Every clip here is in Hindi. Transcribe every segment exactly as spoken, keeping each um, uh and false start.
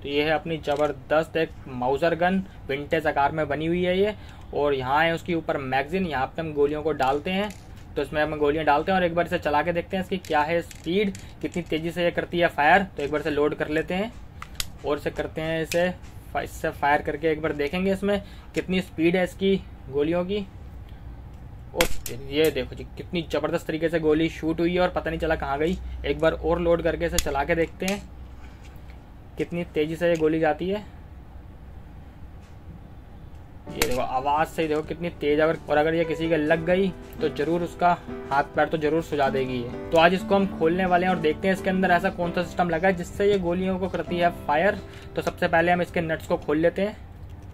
तो ये है अपनी ज़बरदस्त एक माउजर गन, विंटेज आकार में बनी हुई है ये। और यहाँ है उसके ऊपर मैगजीन, यहाँ पे हम गोलियों को डालते हैं। तो इसमें हम गोलियां डालते हैं और एक बार इसे चला के देखते हैं इसकी क्या है स्पीड, कितनी तेज़ी से ये करती है फायर। तो एक बार इसे लोड कर लेते हैं और इसे करते हैं इसे इससे फायर करके एक बार देखेंगे इसमें कितनी स्पीड है इसकी गोलियों की। और ये देखो जी कितनी ज़बरदस्त तरीके से गोली शूट हुई है और पता नहीं चला कहाँ गई। एक बार और लोड करके इसे चला के देखते हैं कितनी तेज़ी से ये गोली जाती है। ये देखो आवाज़ से ही देखो कितनी तेज है। और अगर ये किसी के लग गई तो जरूर उसका हाथ पैर तो जरूर सुझा देगी ये। तो आज इसको हम खोलने वाले हैं और देखते हैं इसके अंदर ऐसा कौन सा सिस्टम लगा है जिससे ये गोलियों को करती है फायर। तो सबसे पहले हम इसके नट्स को खोल लेते हैं।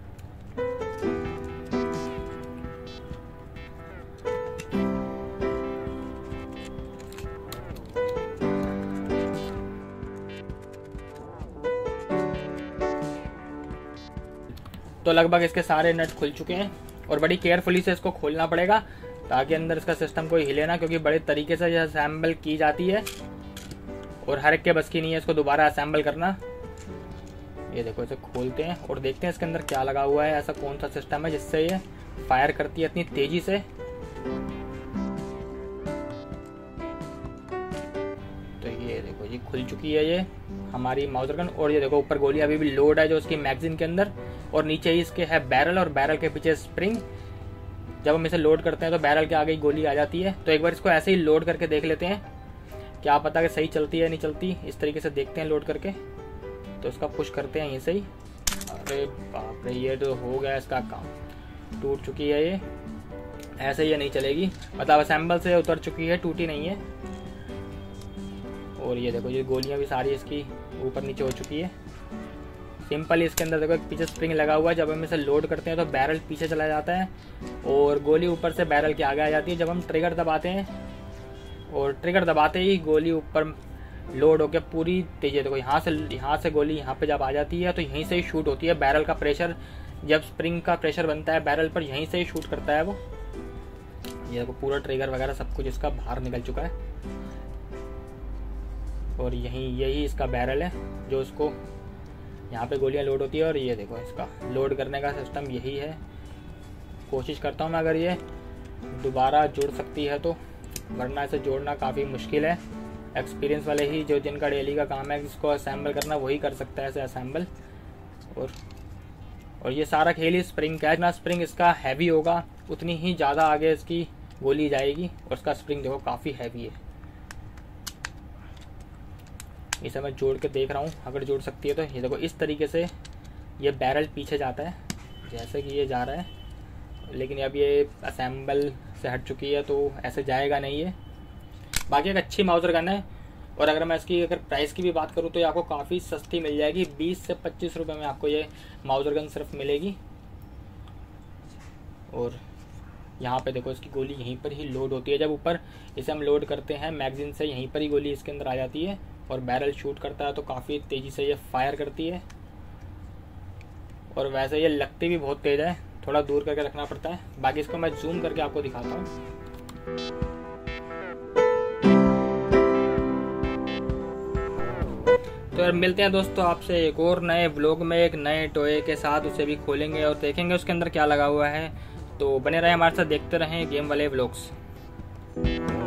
तो लगभग इसके सारे नट खुल चुके हैं और बड़ी केयरफुली से इसको खोलना पड़ेगा ताकि अंदर इसका सिस्टम कोई हिले ना, क्योंकि बड़े तरीके से यह असेंबल की जाती है और हर एक के बस की नहीं है इसको दोबारा असेंबल करना। ये देखो इसे खोलते हैं और देखते हैं इसके अंदर क्या लगा हुआ है, ऐसा कौन सा सिस्टम है जिससे ये फायर करती है इतनी तेजी से। तो ये देखो ये खुल चुकी है ये हमारी माउजर गन। और ये देखो ऊपर गोली अभी भी लोड है जो उसकी मैगजीन के अंदर, और नीचे ही इसके है बैरल और बैरल के पीछे स्प्रिंग। जब हम इसे लोड करते हैं तो बैरल के आगे ही गोली आ जाती है। तो एक बार इसको ऐसे ही लोड करके देख लेते हैं, क्या पता कि सही चलती है नहीं चलती। इस तरीके से देखते हैं लोड करके। तो इसका पुश करते हैं यहीं से ही। अरे बाप रे ये तो हो गया इसका काम, टूट चुकी है ये। ऐसे ये नहीं चलेगी, मतलब असेंबल से उतर चुकी है, टूटी नहीं है। और ये देखो ये गोलियां भी सारी इसकी ऊपर नीचे हो चुकी है। सिंपल ही इसके अंदर देखो एक पीछे स्प्रिंग लगा हुआ है। जब हम इसे लोड करते हैं तो बैरल पीछे चला जाता है और गोली ऊपर से बैरल के आगे आ जाती है। जब हम ट्रिगर दबाते हैं और ट्रिगर दबाते ही गोली ऊपर लोड होकर पूरी तेजी, देखो यहाँ से यहाँ से गोली यहाँ पे जब आ जाती है तो यहीं से ही शूट होती है। बैरल का प्रेशर, जब स्प्रिंग का प्रेशर बनता है बैरल पर, यहीं से ही शूट करता है वो। ये देखो पूरा ट्रिगर वगैरह सब कुछ इसका बाहर निकल चुका है। और यहीं यही इसका बैरल है जो उसको यहाँ पे गोलियाँ लोड होती है। और ये देखो इसका लोड करने का सिस्टम यही है। कोशिश करता हूँ मैं अगर ये दोबारा जुड़ सकती है तो, वरना इसे जोड़ना काफ़ी मुश्किल है। एक्सपीरियंस वाले ही जो जिनका डेली का काम है इसको असेंबल करना वही कर सकता है इसे असेंबल। और और ये सारा खेल ही स्प्रिंग का है। जितना स्प्रिंग इसका हैवी होगा उतनी ही ज़्यादा आगे इसकी गोली जाएगी। और इसका स्प्रिंग देखो काफ़ी हैवी है। इसे मैं जोड़ के देख रहा हूँ अगर जोड़ सकती है तो। ये देखो इस तरीके से ये बैरल पीछे जाता है जैसे कि ये जा रहा है, लेकिन अब ये असेंबल से हट चुकी है तो ऐसे जाएगा नहीं ये। बाकी एक अच्छी माउजर गन है। और अगर मैं इसकी अगर प्राइस की भी बात करूँ तो ये आपको काफ़ी सस्ती मिल जाएगी। बीस से पच्चीस रुपये में आपको ये माउजर गन सिर्फ मिलेगी। और यहाँ पे देखो इसकी गोली यहीं पर ही लोड होती है। जब ऊपर इसे हम लोड करते हैं मैगजीन से, यहीं पर ही गोली इसके अंदर आ जाती है और बैरल शूट करता है तो काफ़ी तेज़ी से ये फायर करती है। और वैसे ये लगती भी बहुत तेज़ है, थोड़ा दूर करके रखना पड़ता है। बाकी इसको मैं जूम करके आपको दिखाता हूँ। तो यार मिलते हैं दोस्तों आपसे एक और नए व्लॉग में एक नए टॉय के साथ। उसे भी खोलेंगे और देखेंगे उसके अंदर क्या लगा हुआ है। तो बने रहे हमारे साथ, देखते रहें गेम वाले व्लॉग्स।